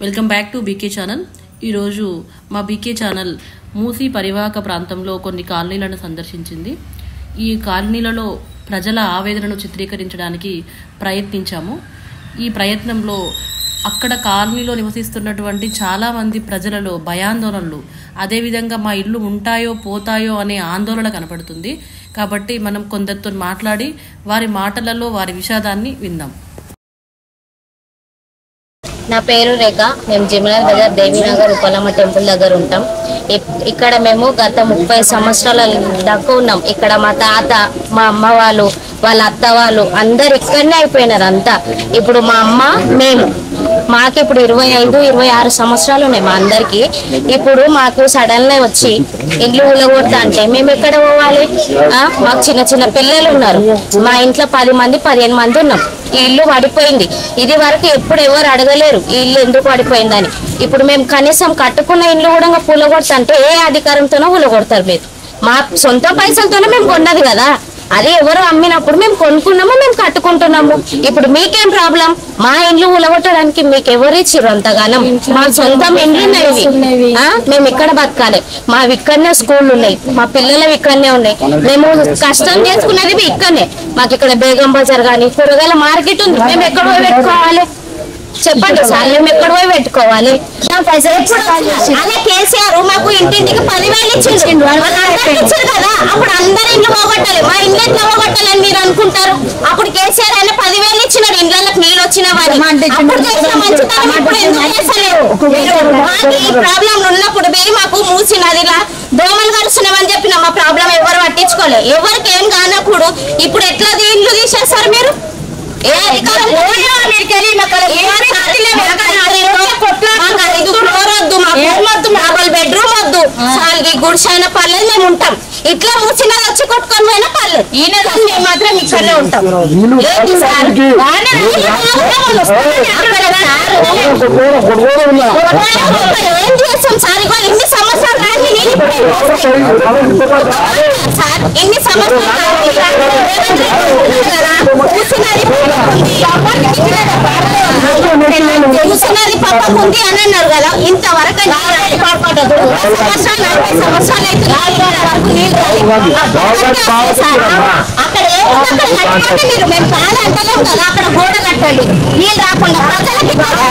Welcome back to BK channel. ఈరోజు మా BK channel Musi పరివాహక ప్రాంతంలో కొన్ని కాలనీలను సందర్శించింది. ఈ కాలనీలలో ప్రజల ఆవేదనను చిత్రీకరించడానికి ప్రయత్నించాము. ఈ ప్రయత్నంలో అక్కడ కాలనీలో నివసిస్తున్నటువంటి చాలామంది ప్రజలలో భయాందోళనలు, అదేవిధంగా మా ఇల్లు ఉంటాయో పోతాయో అనే ఆందోళన కనపడుతుంది. కాబట్టి మనం కొందరితో మాట్లాడి వారి మాటలలో వారి విషాదాన్ని విందాం. నా పేరు రేఖ. మేము జిమ్లాల్ బజార్ దేవీనగర్ ఉప్పలమ్మ టెంపుల్ దగ్గర ఉంటాం. ఇక్కడ మేము గత 30 సంవత్సరాల దాకా ఉన్నాం. ఇక్కడ మా తాత, మా అమ్మ వాళ్ళు, వాళ్ళ అత్త వాళ్ళు అందరు ఇక్కడనే అయిపోయినారు అంతా. ఇప్పుడు మా అమ్మ, మేము మాకు ఇప్పుడు 25-26 సంవత్సరాలు ఉన్నాయి మా అందరికి. ఇప్పుడు మాకు సడన్ గా వచ్చి ఇల్లు ఊలగొడతా అంటే మేము ఎక్కడ పోవాలి? మాకు చిన్న చిన్న పిల్లలు ఉన్నారు. మా ఇంట్లో 10 మంది 15 మంది ఉన్నాం. ఈ ఇల్లు పడిపోయింది. ఇది వరకు ఎప్పుడు ఎవరు అడగలేరు ఈ ఇల్లు ఎందుకు పడిపోయిందని. ఇప్పుడు మేము కనీసం కట్టుకున్న ఇల్లు కూడా కూలగొడతంటే ఏ అధికారంతోనో కూలగొడతారు. మీరు మా సొంత పైసలతోనే మేము కొన్నది కదా, అదే ఎవరు అమ్మినప్పుడు మేము కొనుక్కున్నాము, మేము కట్టుకుంటున్నాము. ఇప్పుడు మీకేం ప్రాబ్లం? మా ఇండ్లు ఊలగొట్టడానికి మీకు ఎవరు ఇచ్చిర్రు అంతగానం? మా సొంతం ఇండ్లు ఉన్నాయి, మేము ఇక్కడ బతకాలి. మావి ఇక్కడనే స్కూళ్ళు ఉన్నాయి, మా పిల్లలు ఇక్కడనే ఉన్నాయి. మేము కష్టం చేసుకునేది ఇక్కడనే. మాకు ఇక్కడ బేగం బజార్ కానీ కూరగాయల మార్కెట్ ఉంది. మేము ఎక్కడ పోయి పెట్టుకోవాలి చెప్పండి సార్? మేము ఎక్కడ పోయి పెట్టుకోవాలి? అదే కేసీఆర్ మాకు ఇంటింటికి 10,000 ఇచ్చిండు కదా. అప్పుడు అందరు ఇండ్లు పోగొట్టాలి, మా ఇండ్లు ఎట్లా పోగొట్టాలని మీరు అనుకుంటారు? అప్పుడు కేసీఆర్ ఆయన 10,000 ఇచ్చినాడు ఇండ్లకు నీళ్ళు వచ్చిన వారి. అప్పుడు చేసిన మంచితనం ఇప్పుడు ఎందుకు చేస్తలేరు? ఈ ప్రాబ్లం ఉన్నప్పుడు మాకు మూసి నదిలా దోమలు కలుస్తున్నామని చెప్పిన మా ప్రాబ్లం ఎవరు పట్టించుకోలేదు. ఎవరికి ఏం కానప్పుడు ఇప్పుడు ఎట్లా ఇండ్లు తీసేస్తారు మీరు? బెడ్రూమ్ వద్దు, గుడిసైన పర్లేదు మేము ఉంటాం. ఇట్లా మూసినది వచ్చి కొట్టుకొని పోయినా పర్లేదు, ఈయన మేము మాత్రం ఇక్కడనే ఉంటాం. ఏం చేస్తాం సార్? ఇన్ని సంవత్సరాలు సార్, ఇన్ని సంవత్సరాలు ముసినది పక్కకు ఉంది అని అన్నారు కదా. ఇంతవరకు సంవత్సరాలు అయితే అక్కడ మీరు మేము చాలా అంటలేము కదా. అక్కడ గోడ కట్టండి, నీళ్ళు రాకుండా ప్రజలకి.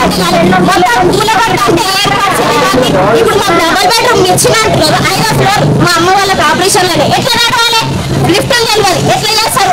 ఇప్పుడు మాకు డబల్ బెడ్రూమ్ ఇచ్చినట్టు 5వ ఫ్లోర్ మా అమ్మ వాళ్ళకి ఆపరేషన్ లోనే ఎట్లా నడవాలి? లిఫ్ట్ తెలియదు, ఎట్లా చేస్తారు?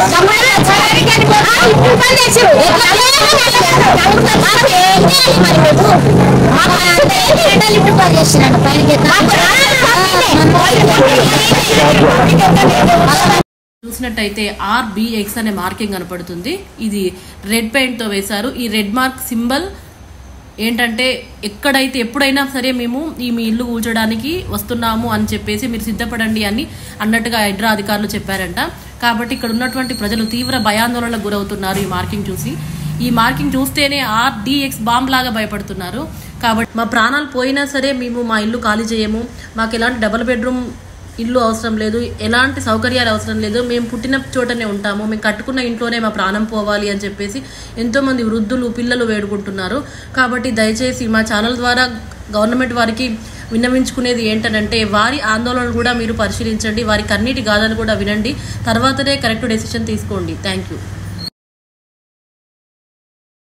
చూసినట్టయితే RBX అనే మార్కింగ్ కనపడుతుంది. ఇది రెడ్ పెయింట్ తో వేశారు. ఈ రెడ్ మార్క్ సింబల్ ఏంటంటే ఎక్కడైతే ఎప్పుడైనా సరే మేము మీ ఇల్లు కూల్చడానికి వస్తున్నాము అని చెప్పేసి మీరు సిద్ధపడండి అని అన్నట్టుగా హైడ్రా అధికారులు చెప్పారంట. కాబట్టి ఇక్కడ ఉన్నటువంటి ప్రజలు తీవ్ర భయాందోళనలకు గురవుతున్నారు ఈ మార్కింగ్ చూసి. ఈ మార్కింగ్ చూస్తేనే RDX బాంబ్ లాగా భయపడుతున్నారు. కాబట్టి మా ప్రాణాలు పోయినా సరే మేము మా ఇల్లు ఖాళీ చేయము, మాకు ఎలాంటి డబుల్ బెడ్రూమ్ ఇల్లు అవసరం లేదు, ఎలాంటి సౌకర్యాలు అవసరం లేదు, మేము పుట్టిన చోటనే ఉంటాము, మేము కట్టుకున్న ఇంట్లోనే మా ప్రాణం పోవాలి అని చెప్పేసి ఎంతోమంది వృద్ధులు, పిల్లలు వేడుకుంటున్నారు. కాబట్టి దయచేసి మా ఛానల్ ద్వారా గవర్నమెంట్ వారికి విన్నవించుకునేది ఏంటంటే వారి ఆందోళనలు కూడా మీరు పరిశీలించండి, వారి కన్నీటి గాథలు కూడా వినండి, తర్వాతనే కరెక్ట్ డెసిషన్ తీసుకోండి. Thank you.